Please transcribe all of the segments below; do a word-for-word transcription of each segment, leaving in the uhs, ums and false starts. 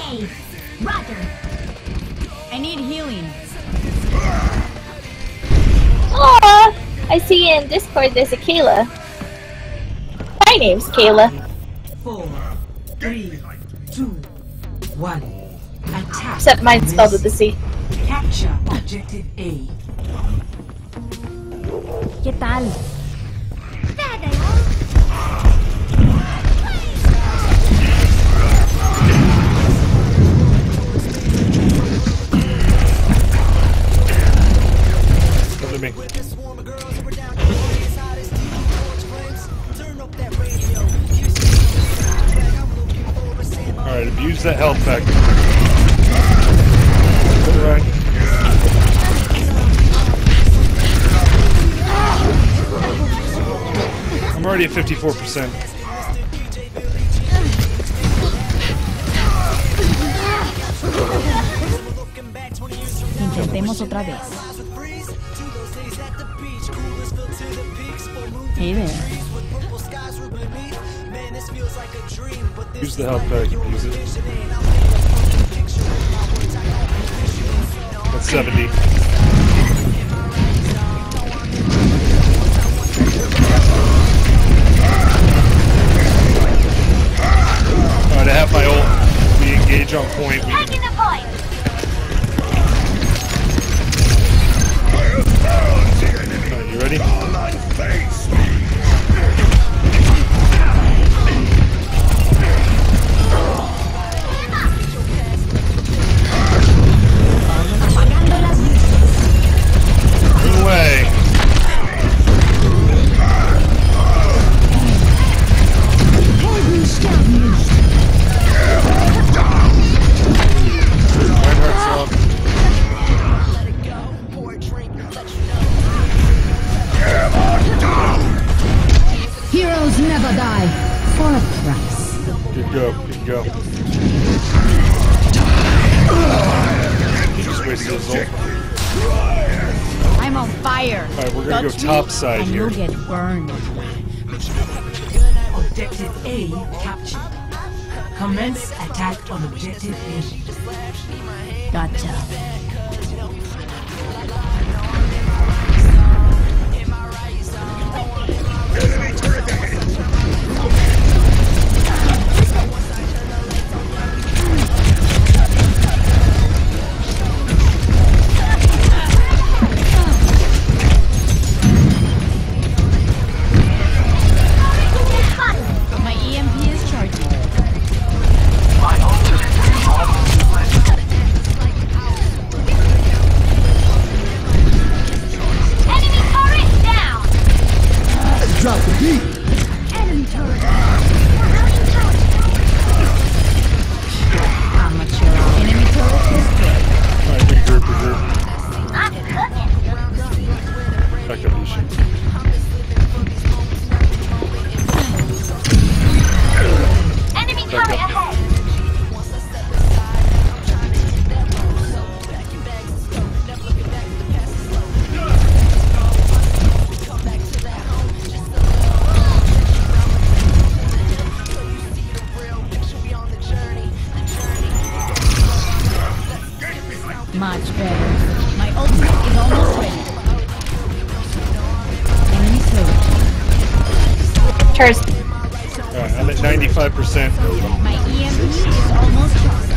A. Roger. I need healing. Aw! I see in Discord there's a Kayla. My name's Kayla. Four, three, two, one. Attack. Except mine's spelled with a C. Capture objective A. ¿Qué tal? Look at me. Alright, abuse that health pack. Alright. I'm already at fifty-four percent. Intentemos otra vez. Hey there. Use the health pack. Use it. That's seventy. Alright, I have my ult. We engage on point. We Taking the point. Alright, you ready? Run away. Reinhardt's up. Heroes never die. For a price. Good go, good go. He just wasted his ult. I'm on fire. Alright, we're gonna Touch go me top side and here. you'll get burned. Objective A captured. Commence attack on objective B. Gotcha. My E M P is charging. Enemy turret down. Drop the beat. Enemy turret. Amateur. Enemy turret is dead. Alright, regroup, regroup. I'm cooking. Back up, Lucian. Enemy Back turret up. ahead. Much better. My ultimate is almost ready. Enemy turret. Cheers. Alright, I'm at ninety-five percent. My E M P is almost charged.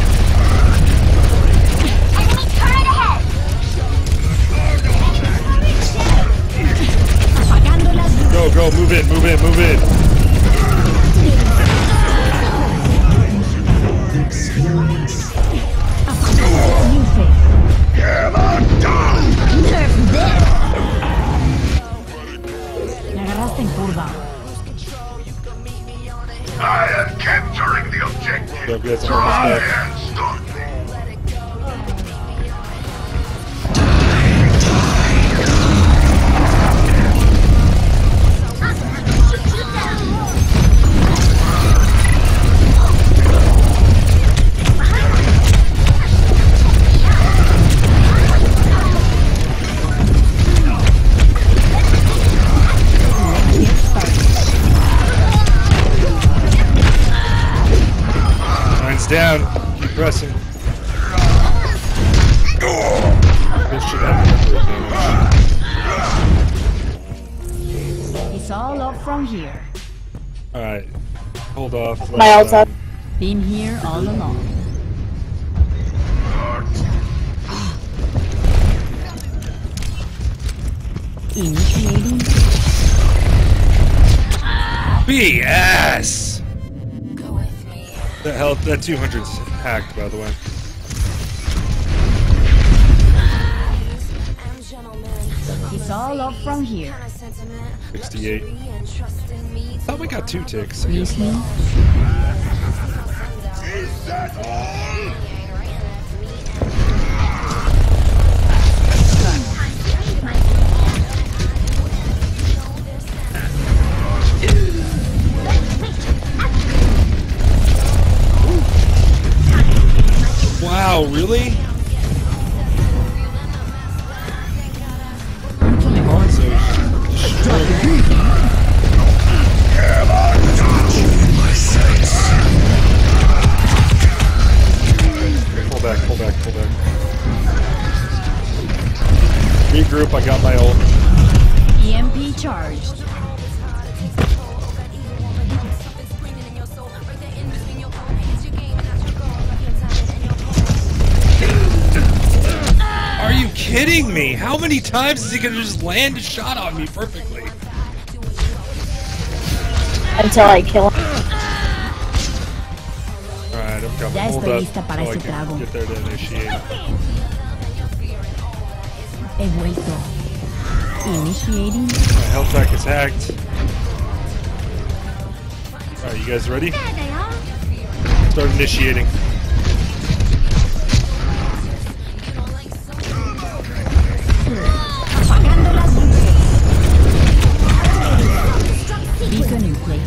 Enemy turret ahead. Apagando las luces. Go, go, move in, move in, move in. Me agarraste en curva. I am capturing the objective. Go, guys, I'm Try almost back. and stop me. Mine's down. Keep pressing. This should have number damage. It's all up from here. Alright. Hold off. My ult's up. Been here all along. Initiating. B S! That health, that two hundred's hacked, by the way. It's all up from here. sixty-eight. Thought we got two ticks. I guess Listening. Is that all? Wow, really? Pull back, pull back, pull back. Regroup, I got my ult. E M P charged. Are you kidding me? How many times is he gonna just land a shot on me perfectly? Until I kill him. Alright, I'm coming. Ya Hold estoy up. lista para Oh, I ese can trago. get there to initiate. He vuelto. Initiating. My health pack is hacked. Alright, you guys ready? Start initiating. Beacon in place.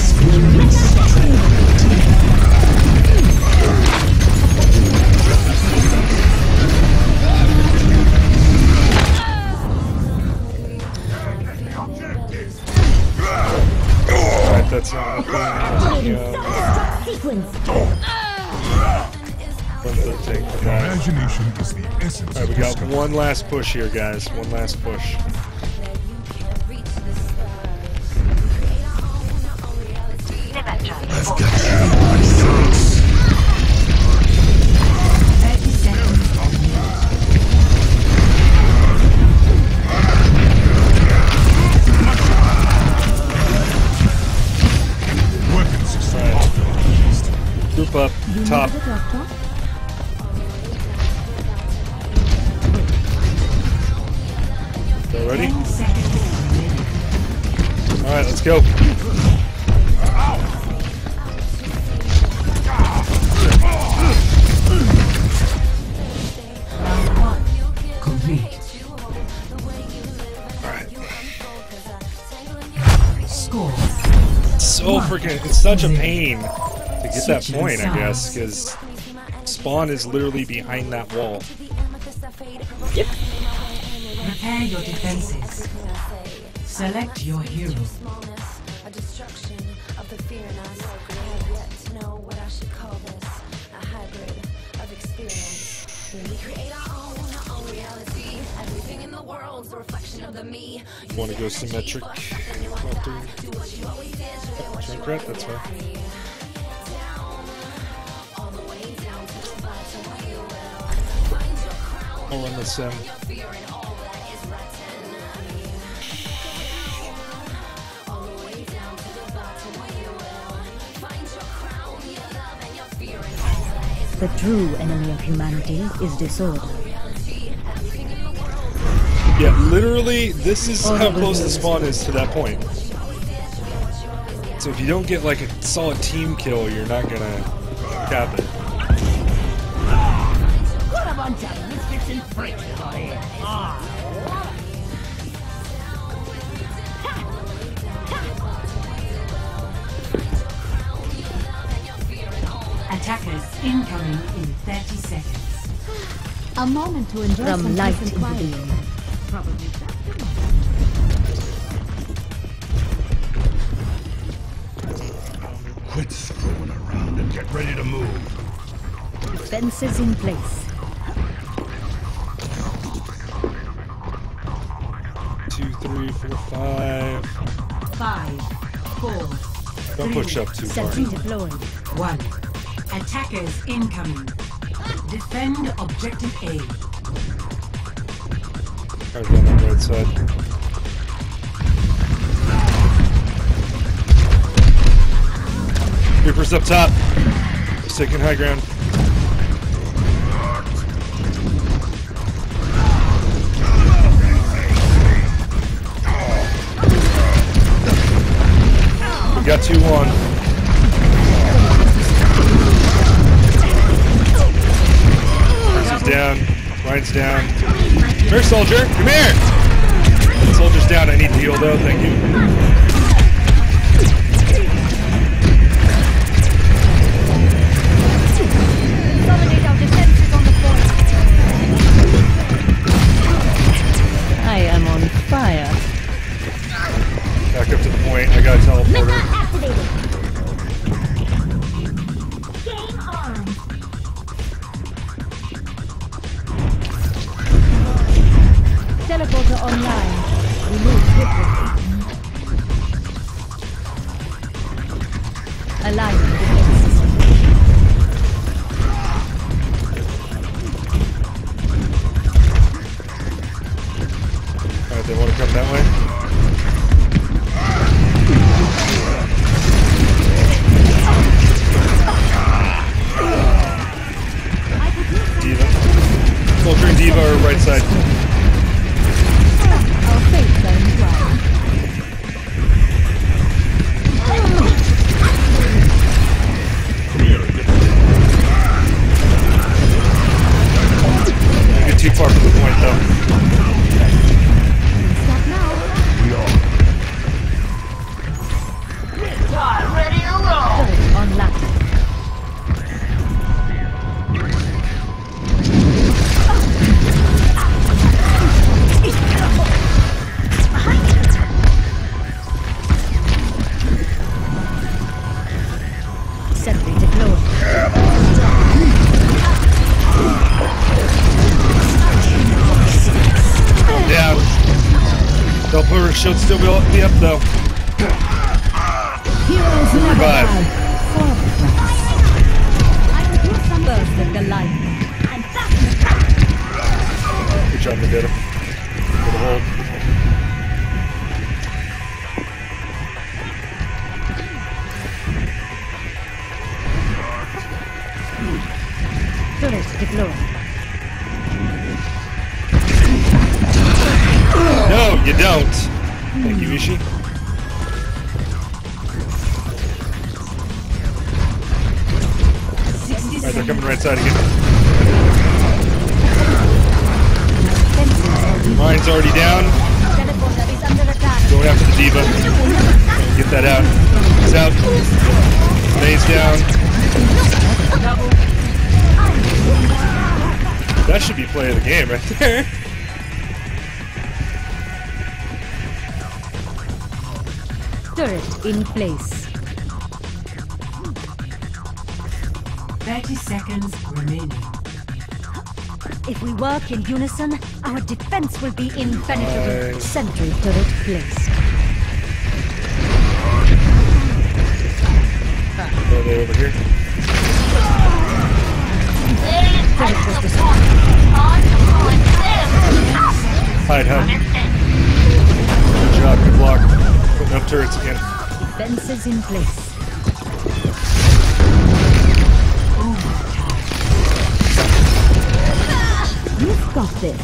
Alright, that's not nothing. Um, Sequence. one thirteen. Okay. Imagination is the essence Alright, we of got discovery. one last push here, guys. One last push. I've got you in my sights. thirty seconds. Weapon systems. Group up, top. So ready? ten seconds. Alright, let's go. Round one. Complete. Alright. Score. So freaking, it's such a pain to get that point, I guess, because spawn is literally behind that wall. Prepare your defenses. Select your hero. Want to go symmetric? Junkrat, that's fine. I'll run the sim. The true enemy of humanity is disorder. Yeah, literally, this is how close the spawn is to that point. So if you don't get like a solid team kill, you're not gonna cap it. What a bunch of misfits and freaks out here. Attackers incoming in thirty seconds. A moment to enjoy From some light peace and into quiet. being. Probably Quit screwing around and get ready to move. Defenses in place. Two, three, four, five. Five, four, Don't push up too far. Sentry deployed. one. Attackers incoming. Defend objective A. Alright, on the right side. Reaper's up top. Just taking high ground. We got two one. Mercy's down. Ryan's down. Here, soldier. Come here. Soldier's down. I need to heal though. Thank you. Dominate our defenses on the point. I am on fire. Back up to the point. I got a teleporter. Activated. Teleporter online. We move quickly. Aligning defenses. Alright, they want to come that way. Diva. Soldier and Diva are right side. Our fates are entwined. Don't get too far from the point though. Stop now. Turret online. Sentry deployed. Calm down. Teleporter should still be up, be up though. Heroes never Revive. die. For Burst of the light. Good job, they did him. Good hold. Turret deployed. No, you don't. Thank you, Ishi. Alright, they're coming right side again. Ryan's already down. Teleporter is under attack. Going after the Diva. Get that out. He's out. May's down. That should be play of the game right there. Turret in place. thirty seconds remaining. If we work in unison, our defense will be impenetrable. Fine. Sentry turret placed. Are they over here? Turret was destroyed. Hide, hide. Good job, good block. Putting up turrets again. Defenses in place. You've got this.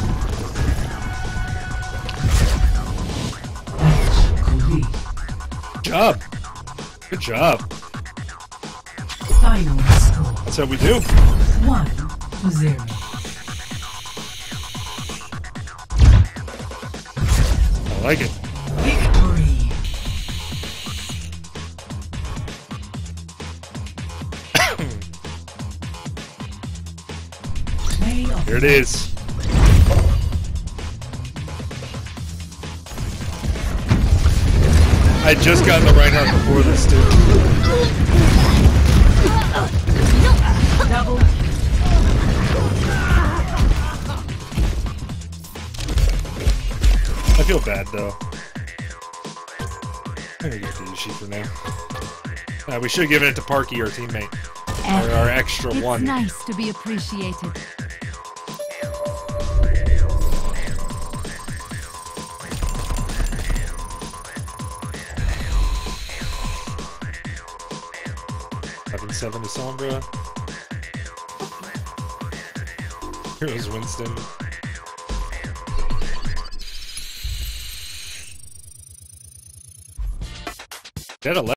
Complete. Good job. Good job. Final score. That's how we do. One to zero. I like it. Victory. Play of Here it is. I just got the Reinhardt before this, too. double bad though. I'm gonna get the Yushi for now. Uh, we should have given it to Parky, our teammate. Or our extra It's one. nice to be appreciated. Seven seven to Sombra. Here's Winston. Dead eleven.